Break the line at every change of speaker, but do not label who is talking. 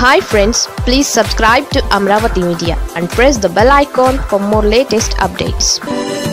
Hi friends, please subscribe to Amaravathi Media and press the bell icon for more latest updates.